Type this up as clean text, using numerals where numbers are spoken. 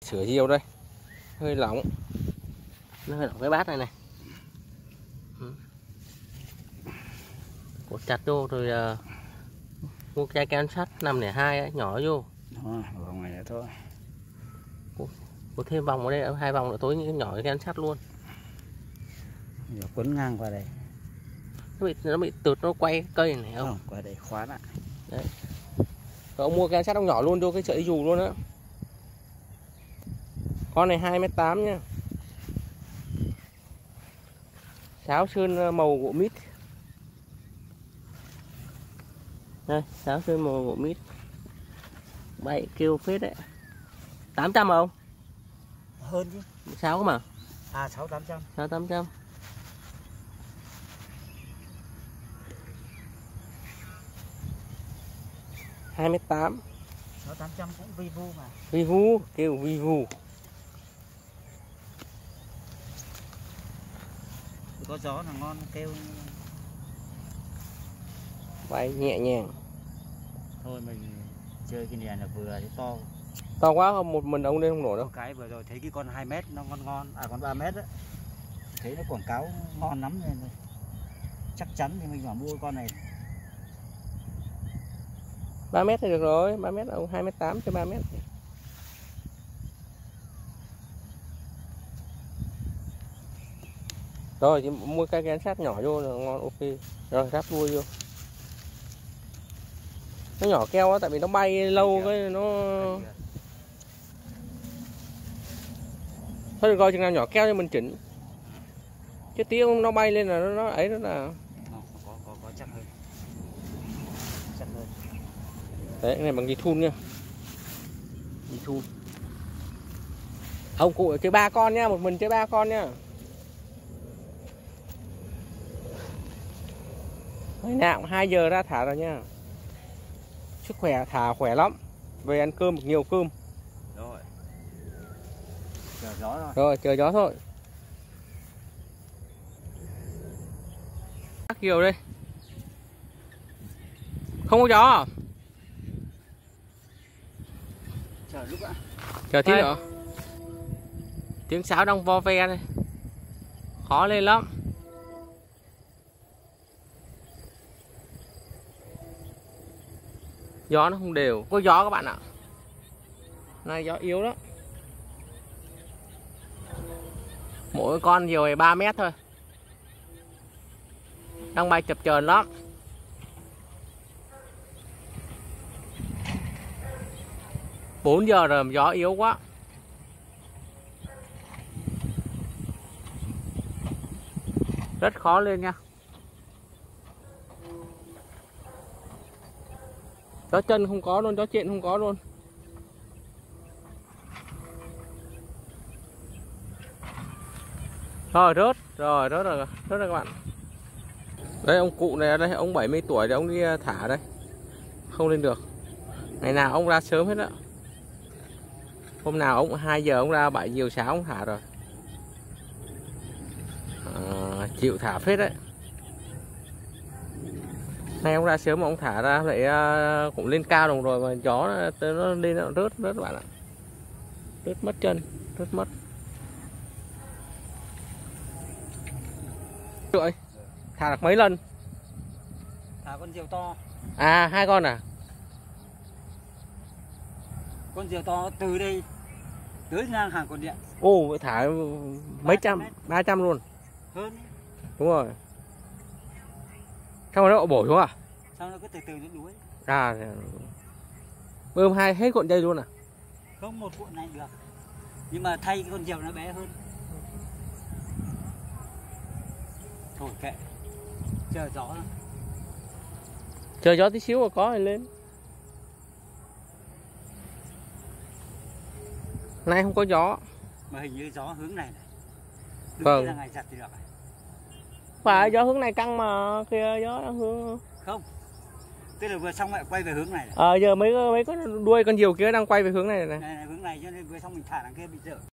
sửa diều đây, hơi lỏng, nó hơi lỏng cái bát này này. Cột chặt vô rồi mua chai can sắt 502 ấy, nhỏ vô. Vòng này thôi. Có thêm vòng ở đây, 2 vòng nữa tối những nhỏ cái can sắt luôn. Giờ quấn ngang qua đây. Nó bị tụt, nó quay cây này không? Không, qua đây khóa lại. Đấy. Rồi ông mua can sắt ông nhỏ luôn vô cái sợi dù luôn á. Con này 2m8 nha. Sáo sơn màu gỗ mít. Đây, sáo sơn màu gỗ mít. Bay kêu phết đấy. 800 không? Hơn chứ. 6 mà. À 6-800. 6-800. Hai mét 8. 6-800 cũng vi vu mà. Vi vu, kêu vi vu. Có gió là ngon kêu. Bay nhẹ nhàng. Thôi mình chơi cái này là vừa thì to. To quá không, một mình ông lên không nổi đâu. Cái vừa rồi thấy cái con 2 mét nó ngon, con 3 mét đấy. Thấy nó quảng cáo ngon lắm nên chắc chắn thì mình phải mua con này. 3 mét thì được rồi, 3 mét ông 2m8 cho 3 mét. Rồi chỉ mua cái can sắt nhỏ vô là ngon, ok. Rồi ráp đuôi vô. Nó nhỏ keo á, tại vì nó bay lâu cái nó. Thôi được rồi, chừng nào nhỏ keo cho mình chỉnh. Chứ tí nó bay lên là nó ấy đó là. Có chắc hơn. Chắc hơn. Đấy, cái này bằng dây thun nha. Dây thun. Ông cụ chơi 3 con nha, một mình chơi 3 con nha. Ngày nào cũng 2 giờ ra thả rồi nha. Sức khỏe, thả khỏe lắm. Về ăn cơm nhiều cơm. Rồi. Chờ gió rồi. Rồi, chờ gió thôi. Bắt kiều đây. Không có gió à? Chờ lúc ạ. Chờ tí nữa. Tiếng sáo đang vo ve đây. Khó lên lắm. Gió nó không đều. Có gió các bạn ạ. Này gió yếu đó. Mỗi con diều này 3 mét thôi. Đang bay chập chờn lắm. Bốn giờ rồi gió yếu quá. Rất khó lên nha. Gió chân không có luôn, gió trên không có luôn. Rồi rớt rồi các bạn. Đây ông cụ này ở đây, ông 70 tuổi thì ông đi thả đây. Không lên được. Ngày nào ông ra sớm hết đó. Hôm nào ông 2 giờ ông ra 7 giờ sáng ông thả rồi. Chịu thả phết đấy. Nay ông ra sớm mà ông thả ra lại cũng lên cao đồng rồi mà gió nó lên nó rớt các bạn ạ. Rớt mất chân, rớt mất. Rồi, thả được mấy lần? Thả con diều to. À, 2 con à? Con diều to từ đây tới ngang hàng cột điện. Ồ, thả mấy trăm, 300 luôn. Hơn. Đúng rồi. Xong rồi nó bổ xuống à? Xong nó cứ từ từ nó đuối. À, bơm hết cuộn dây luôn à? Không, một cuộn này được. Nhưng mà thay cái con diều nó bé hơn. Thôi kệ. Chờ gió thôi. Chờ gió tí xíu rồi có thì lên. Nay không có gió. Mà hình như gió hướng này này. Đúng Vâng. là ngày giặt thì được. Phải gió hướng này căng mà, kia gió hướng. Không. Tức là vừa xong lại quay về hướng này. Giờ mấy con đuôi con diều kia đang quay về hướng này này. Này, hướng này cho nên vừa xong mình thả đằng kia bị dở.